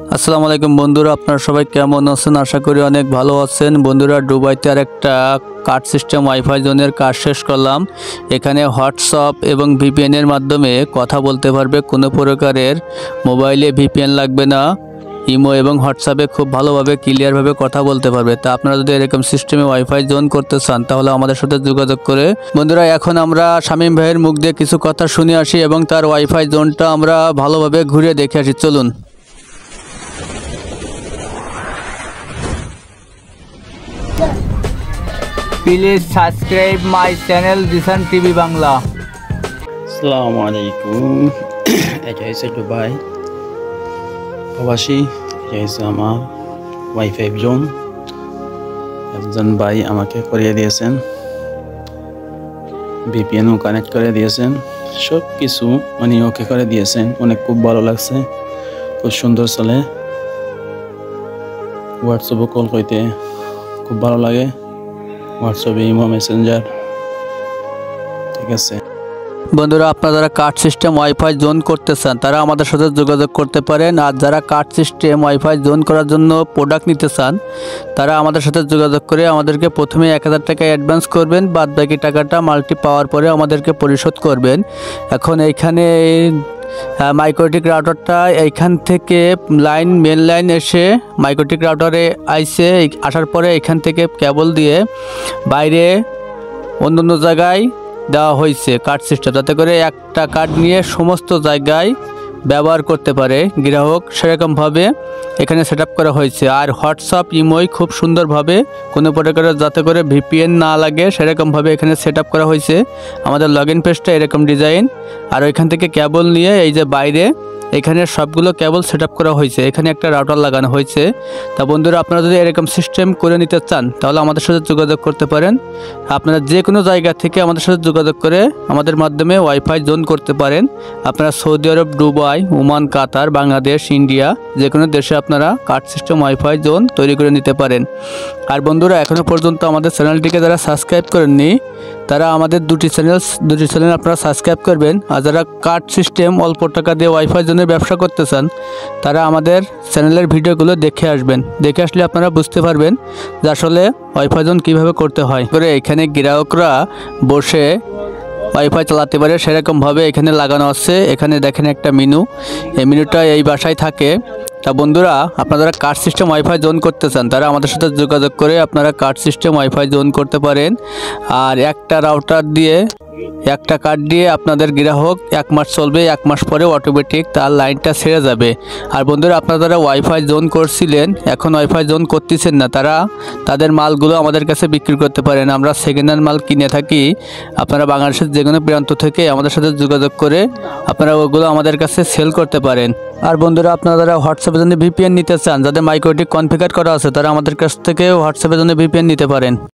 আসসালামু আলাইকুম বন্ধুরা, আপনারা সবাই কেমন আছেন? আশা করি অনেক ভালো আছেন। বন্ধুরা, দুবাইতে আর একটা কার্ড সিস্টেম ওয়াইফাই জোনের কাজ শেষ করলাম। এখানে হোয়াটসঅ্যাপ এবং ভিপিএন এর মাধ্যমে কথা বলতে পারবে। কোনো প্রকারের মোবাইলে ভিপিএন লাগবে না। ইমো এবং হোয়াটসঅ্যাপে খুব ভালোভাবে ক্লিয়ারভাবে কথা বলতে পারবে। তা আপনারা যদি এরকম সিস্টেমে ওয়াইফাই জোন করতে চান তাহলে আমাদের সাথে যোগাযোগ করে। বন্ধুরা, এখন আমরা শামীম ভাইয়ের মুখ দিয়ে কিছু কথা শুনে আসি এবং তার ওয়াইফাই জোনটা আমরা ভালোভাবে ঘুরে দেখে আসি। চলুন। Please subscribe my channel Jisan TV Bangla. আসসালামু আলাইকুম। এটা হচ্ছে দুবাই প্রবাসী। এটা হচ্ছে আমার ওয়াইফাই জোন। একজন ভাই আমাকে করিয়ে দিয়েছেন, ভিপিএনও কানেক্ট করে দিয়েছেন, সব কিছু উনি ওকে করে দিয়েছেন। অনেক খুব ভালো লাগছে, খুব সুন্দর চলে। হোয়াটসঅ্যাপে কল করতে খুব ভালো লাগে, হোয়াটসঅ্যাপে ইমো মেসেঞ্জার, ঠিক আছে। বন্ধুরা, আপনারা যারা কার্ড সিস্টেম ওয়াইফাই জোন করতে চান তারা আমাদের সাথে যোগাযোগ করতে পারেন। আর যারা কার্ড সিস্টেম ওয়াইফাই জোন করার জন্য প্রোডাক্ট নিতে চান তারা আমাদের সাথে যোগাযোগ করে আমাদেরকে প্রথমে 1000 টাকা অ্যাডভান্স করবেন, বাদ বাকি টাকাটা মাল্টি পাওয়ার পরে আমাদেরকে পরিশোধ করবেন। এখন এইখানে মাইক্রোটিক রাউটারটা এইখান থেকে মেন লাইন এসে মাইক্রোটিক রাউটারে আসার পরে এখান থেকে কেবল দিয়ে বাইরে অন্য জায়গায় দেওয়া হয়েছে কার্ড সিস্টেম, যাতে করে একটা কার্ড নিয়ে সমস্ত জায়গায় ব্যবহার করতে পারে গ্রাহক। সেরকমভাবে এখানে সেট করা হয়েছে। আর হোয়াটসঅ্যাপ ইমোই খুব সুন্দরভাবে কোনো প্রকারের যাতে করে ভিপিএন না লাগে সেরকমভাবে এখানে সেট করা হয়েছে। আমাদের লগ ইন পেজটা এরকম ডিজাইন। আর ওইখান থেকে কেবল নিয়ে এই যে বাইরে এখানে সবগুলো কেবল সেট করা হয়েছে। এখানে একটা রাউটার লাগানো হয়েছে। তা বন্ধুরা, আপনারা যদি এরকম সিস্টেম করে নিতে চান তাহলে আমাদের সাথে যোগাযোগ করতে পারেন। আপনারা যে কোনো জায়গা থেকে আমাদের সাথে যোগাযোগ করে আমাদের মাধ্যমে ওয়াইফাই জোন করতে পারেন। আপনারা Saudi Arab, Dubai, Oman, Qatar, Bangladesh, India যে কোনো দেশে আপনারা কার্ড সিস্টেম ওয়াইফাই জোন তৈরি করে নিতে পারেন। আর বন্ধুরা, এখনও পর্যন্ত আমাদের চ্যানেলটিকে যারা সাবস্ক্রাইব করেননি তারা আমাদের দুটি চ্যানেল আপনারা সাবস্ক্রাইব করবেন। আর যারা কার্ড সিস্টেম অল্প টাকা দিয়ে ওয়াইফাই জোনের ব্যবসা করতে চান তারা আমাদের চ্যানেলের ভিডিওগুলো দেখে আসবেন। দেখে আসলে আপনারা বুঝতে পারবেন যে আসলে ওয়াইফাই জোন কীভাবে করতে হয়। করে এখানে গ্রাহকরা বসে ওয়াইফাই চালাতে পারে সেরকমভাবে এখানে লাগানো আছে। এখানে দেখেন একটা মেনু, এই মেনুটা এই বাসায় থাকে। তা বন্ধুরা, আপনারা যারা কার্ড সিস্টেম ওয়াইফাই জোন করতে চান তারা আমাদের সাথে যোগাযোগ করে আপনারা কার্ড সিস্টেম ওয়াইফাই জোন করতে পারেন। আর একটা রাউটার দিয়ে একটা কার্ড দিয়ে আপনাদের গ্রাহক 1 মাস চলবে, 1 মাস পরে অটোমেটিক তার লাইনটা ছেড়ে যাবে। আর বন্ধুরা, আপনারা যারা ওয়াইফাই জোন করছিলেন এখন ওয়াইফাই জোন করতেছেন না তারা তাদের মালগুলো আমাদের কাছে বিক্রি করতে পারেন। আমরা সেকেন্ড হ্যান্ড মাল কিনে থাকি। আপনারা বাংলাদেশের যে কোনো প্রান্ত থেকে আমাদের সাথে যোগাযোগ করে আপনারা ওগুলো আমাদের কাছে সেল করতে পারেন। আর বন্ধুরা, আপনারা যারা হোয়াটসঅ্যাপের জন্য ভিপিএন নিতে চান, যাদের মাইক্রোটিক কনফিগার করা আছে তারা আমাদের কাছ থেকে হোয়াটসঅ্যাপের জন্য ভিপিএন নিতে পারেন।